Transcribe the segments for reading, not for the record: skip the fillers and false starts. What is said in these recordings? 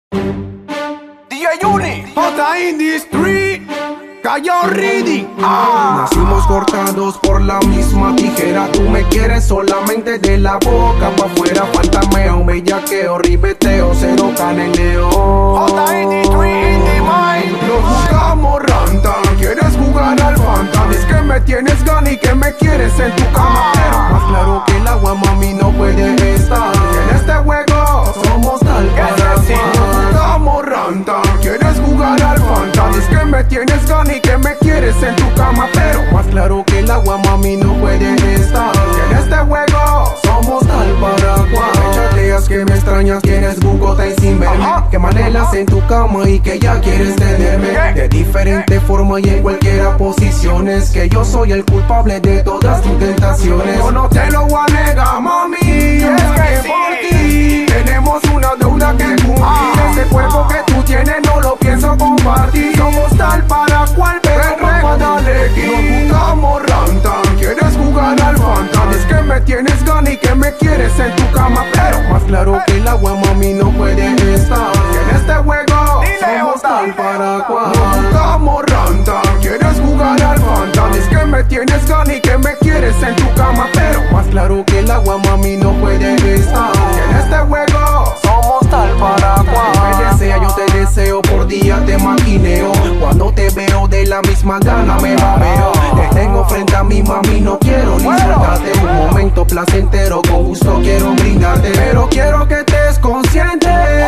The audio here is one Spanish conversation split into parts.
DJ Uni, J Industry, Callao Reading. Nacimos cortados por la misma tijera. Tú me quieres solamente de la boca pa' afuera. Fantameo, bellaqueo, ribeteo, cero caneleo. J Industry in the mind. Nos buscamos ranta, quieres jugar al fantasma. Es que me tienes gana y que me quieres en tu cama. Pero más claro que el agua, mami, no puede estar. En este juego somos tal para cual. Nos buscamos ranta, quieres jugar al fantasma. Es que me tienes gana y que me quieres en tu cama. Pero más claro que el agua, mami, no puede estar. En este juego somos tal para cual. Me chateas que me extrañas, quieres Bugota y sin verme. Que manelas en tu cama y que ya quieres tenerme. De diferente forma y en cualquiera posición. Es que yo soy el culpable de todas tus tentaciones. Yo no te lo voy a negar, mami. Es que por ti tenemos una deuda que cumplir. Ese cuerpo que tú tienes no lo pienso compartir. Somos tal para cual, pero dale que nos buscamos ranta. Quieres jugar al fantasma. Es que me tienes gana y que me quieres en tu cama. Pero más claro que el agua, mami, no puede estar. En este juego somos tal para cual. Nos buscamos ranta. Quieres jugar al fantasma. Es que me tienes gana y que me quieres en tu cama. Pero más claro que el agua, mami, no puede estar. En este juego somos tal para cual. Me desea, yo te deseo, por día te maquineo. Cuando te veo de la misma gana me babeo. Te tengo frente a mi mami, no quiero ni soltarte. Un momento placentero, con gusto quiero brindarte. Pero quiero que estés consciente.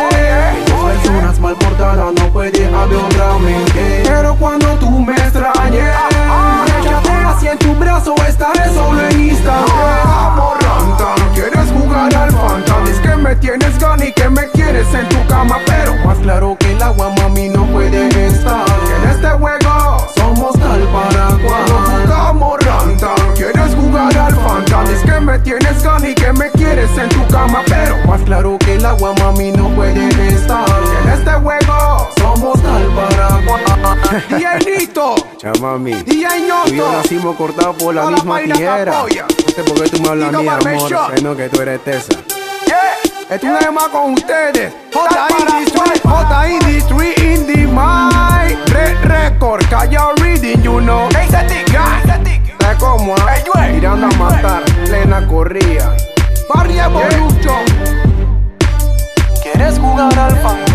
Dos personas mal portadas, no puede haber otra mente. Pero cuando tú me extrañes, échate así en tu brazo, estaré solo en Instagram. Amor ranta, quieres jugar al fantasma. Es que me tienes gana y que me quieres en tu cama. Pero más claro que el agua, mami, no puede estar. En este juego somos tal para cual. Nos buscamos ranta, quieres jugar al fantasma. Es que me tienes gana y que me quieres en tu cama. Pero más claro que el agua, mami, no puede estar. En este juego somos tal para cual. DJ Nito, Chamami, DJ tú y yo Ñoto, nacimos cortados por la toda la misma vaina que tijera. apoya. No sé por qué tú me hablas a Tito mí, amor, Barbershop. siendo que tú eres tesa. esto es más con ustedes. J Industry in the mind. Record, Callao Reading, you know. ese tic, ¿Sabes cómo? Tirando a matar, plena corría. Barry Evolution. ¿Quieres jugar al fan?